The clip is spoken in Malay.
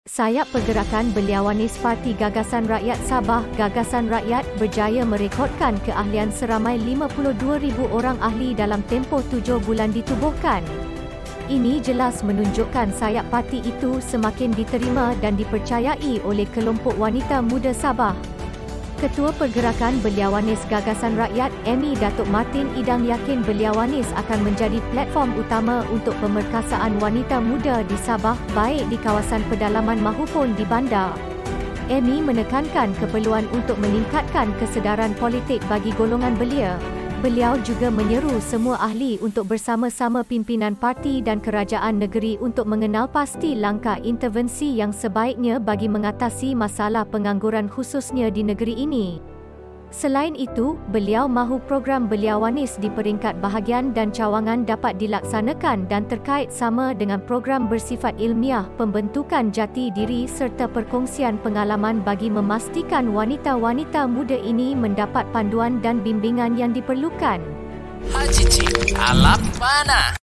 Sayap Pergerakan Beliawanis Parti Gagasan Rakyat Sabah Gagasan Rakyat berjaya merekodkan keahlian seramai 52,000 orang ahli dalam tempoh 7 bulan ditubuhkan. Ini jelas menunjukkan sayap parti itu semakin diterima dan dipercayai oleh kelompok wanita muda Sabah. Ketua Pergerakan Beliawanis Gagasan Rakyat, ME Datuk Martin Idang yakin Beliawanis akan menjadi platform utama untuk pemerkasaan wanita muda di Sabah, baik di kawasan pedalaman mahupun di bandar. ME menekankan keperluan untuk meningkatkan kesedaran politik bagi golongan belia. Beliau juga menyeru semua ahli untuk bersama-sama pimpinan parti dan kerajaan negeri untuk mengenal pasti langkah intervensi yang sebaiknya bagi mengatasi masalah pengangguran khususnya di negeri ini. Selain itu, beliau mahu program Beliawanis di peringkat bahagian dan cawangan dapat dilaksanakan dan terkait sama dengan program bersifat ilmiah, pembentukan jati diri serta perkongsian pengalaman bagi memastikan wanita-wanita muda ini mendapat panduan dan bimbingan yang diperlukan. Haji Cik, alam mana?